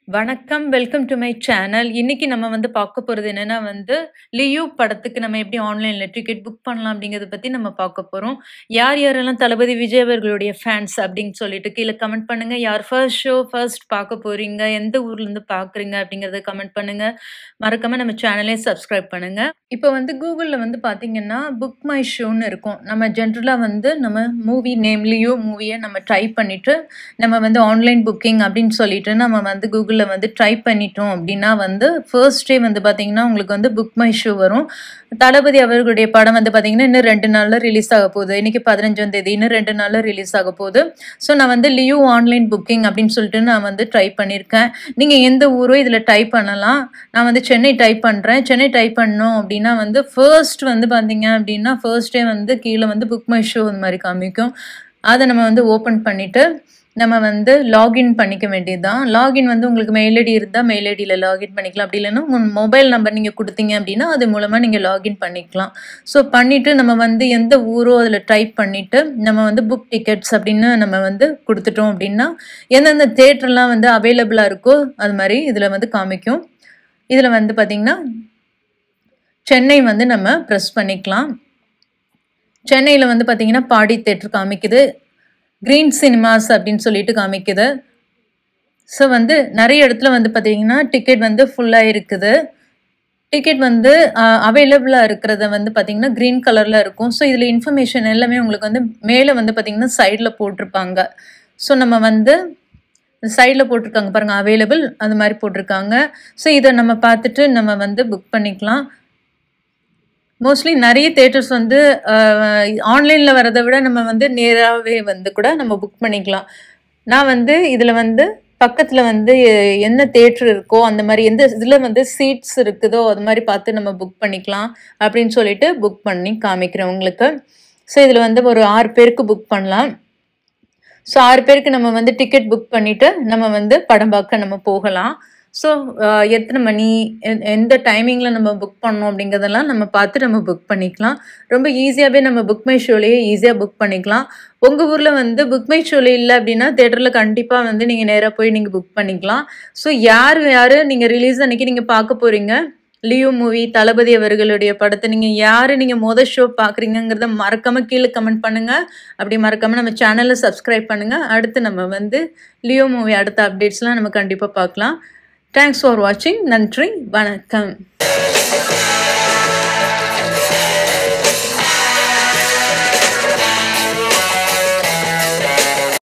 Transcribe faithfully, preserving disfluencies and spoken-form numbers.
வணக்கம். Welcome to my channel. இன்னைக்கு நம்ம வந்து பார்க்க போறது என்னன்னா வந்து, லியோ படத்துக்கு நம்ம எப்படி ஆன்லைன்ல டிக்கெட் புக் பண்ணலாம் அப்படிங்கிறத பத்தி நம்ம பார்க்க போறோம். யார் யாரெல்லாம் தளபதி விஜய் அவர்களுடைய ஃபேன்ஸ் அப்படின்னு சொல்லிட்டு கீழ கமெண்ட் பண்ணுங்க. யார் ஃபர்ஸ்ட் ஷோ ஃபர்ஸ்ட் பார்க்க போறீங்க? எந்த ஊர்லேருந்து பார்க்குறீங்க? அப்படிங்கிறத கமெண்ட் பண்ணுங்க. மறக்காம நம்ம சேனலையும் சப்ஸ்கிரைப் பண்ணுங்க. இப்போ வந்து கூகுள்ல வந்து பார்த்தீங்கன்னா, புக் மை ஷோன்னு இருக்கும். நம்ம ஜென்ரலா வந்து நம்ம மூவி நேம் லியோ மூவிய நம்ம டைப் பண்ணிட்டு, நம்ம வந்து ஆன்லைன் புக்கிங் அப்படின்னு சொல்லிட்டு நம்ம வந்து கூகுள்ல வந்து ட்ரை பண்ணிட்டோம் அப்படின்னா வந்து ஃபர்ஸ்ட் டே வந்து பார்த்தீங்கன்னா உங்களுக்கு வந்து புக் மை ஷோ வரும். தளபதி அவர்களுடைய படம் வந்து பார்த்தீங்கன்னா இன்னும் ரெண்டு நாளில் ரிலீஸ் ஆக போகுது. இன்னைக்கு பதினஞ்சாம் தேதி, இன்னும் ரெண்டு நாளில் ரிலீஸ் ஆக போகுது. ஸோ நான் வந்து லியோ ஆன்லைன் புக்கிங் அப்படின்னு சொல்லிட்டு நான் வந்து ட்ரை பண்ணியிருக்கேன். நீங்கள் எந்த ஊரோ இதில் டைப் பண்ணலாம். நான் வந்து சென்னை டைப் பண்ணுறேன். சென்னை டைப் பண்ணோம் அப்படின்னா வந்து ஃபர்ஸ்ட் வந்து பார்த்தீங்க அப்படின்னா ஃபர்ஸ்ட் டே வந்து கீழே வந்து புக் மை ஷோ இந்த மாதிரி காமிக்கும். அதை நம்ம வந்து ஓப்பன் பண்ணிவிட்டு நம்ம வந்து லாகின் பண்ணிக்க வேண்டியது தான். லாகின் வந்து உங்களுக்கு மெயில் ஐடி இருந்தால் மெயில் ஐடியில் லாகின் பண்ணிக்கலாம். அப்படி இல்லைன்னா உங்கள் மொபைல் நம்பர் நீங்கள் கொடுத்தீங்க அப்படின்னா அது மூலமாக நீங்கள் லாகின் பண்ணிக்கலாம். ஸோ பண்ணிவிட்டு நம்ம வந்து எந்த ஊரோ அதில் டைப் பண்ணிவிட்டு நம்ம வந்து புக் டிக்கெட்ஸ் அப்படின்னு நம்ம வந்து கொடுத்துட்டோம் அப்படின்னா எந்தெந்த தேட்டர்லாம் வந்து அவைலபிளாக இருக்கோ அது மாதிரி இதில் வந்து காமிக்கும். இதில் வந்து பார்த்திங்கன்னா சென்னை வந்து நம்ம ப்ரெஸ் பண்ணிக்கலாம். சென்னையில் வந்து பார்த்திங்கன்னா பாடி தேட்டர் காமிக்குது. க்ரீன் சினிமாஸ் அப்படின்னு சொல்லிட்டு காமிக்குது. ஸோ வந்து நிறைய இடத்துல வந்து பார்த்தீங்கன்னா டிக்கெட் வந்து ஃபுல்லாக இருக்குது. டிக்கெட் வந்து அவைலபிளாக இருக்கிறத வந்து பார்த்திங்கன்னா க்ரீன் கலரில் இருக்கும். ஸோ இதில் இன்ஃபர்மேஷன் எல்லாமே உங்களுக்கு வந்து மேலே வந்து பார்த்திங்கன்னா சைடில் போட்டிருப்பாங்க. ஸோ நம்ம வந்து சைடில் போட்டிருக்காங்க பாருங்கள், அவைலபிள் அது மாதிரி போட்டிருக்காங்க. ஸோ இதை நம்ம பார்த்துட்டு நம்ம வந்து புக் பண்ணிக்கலாம். மோஸ்ட்லி நிறைய தேட்டர்ஸ் வந்து ஆன்லைனில் வரதை விட நம்ம வந்து நேராகவே வந்து கூட நம்ம புக் பண்ணிக்கலாம். நான் வந்து இதில் வந்து பக்கத்தில் வந்து என்ன தேட்டர் இருக்கோ அந்த மாதிரி எந்த இதில் வந்து சீட்ஸ் இருக்குதோ அது மாதிரி பார்த்து நம்ம புக் பண்ணிக்கலாம் அப்படின்னு சொல்லிட்டு புக் பண்ணி காமிக்கிறேன் உங்களுக்கு. ஸோ இதில் வந்து ஒரு ஆறு பேருக்கு புக் பண்ணலாம். ஸோ ஆறு பேருக்கு நம்ம வந்து டிக்கெட் புக் பண்ணிவிட்டு நம்ம வந்து படம் பார்க்க நம்ம போகலாம். ஸோ எத்தனை மணி எந்த டைமிங்கில் நம்ம புக் பண்ணோம் அப்படிங்கிறதெல்லாம் நம்ம பார்த்து நம்ம புக் பண்ணிக்கலாம். ரொம்ப ஈஸியாகவே நம்ம புக் மை ஷோலேயே ஈஸியாக புக் பண்ணிக்கலாம். உங்கள் ஊரில் வந்து புக் மை ஷோலே இல்லை அப்படின்னா தேட்டரில் கண்டிப்பாக வந்து நீங்கள் நேராக போய் நீங்கள் புக் பண்ணிக்கலாம். ஸோ யார் யார் நீங்கள் ரிலீஸ் அன்றைக்கி நீங்கள் பார்க்க போகிறீங்க லியோ மூவி தளபதி அவர்களுடைய படத்தை நீங்கள் யார் நீங்கள் மொதல் ஷோ பார்க்குறீங்கிறத மறக்காமல் கீழே கமெண்ட் பண்ணுங்கள். அப்படி மறக்காமல் நம்ம சேனலை சப்ஸ்கிரைப் பண்ணுங்கள். அடுத்து நம்ம வந்து லியோ மூவி அடுத்த அப்டேட்ஸ்லாம் நம்ம கண்டிப்பாக பார்க்கலாம். தேங்க்ஸ் ஃபார் வாட்சிங். நன்றி, வணக்கம்.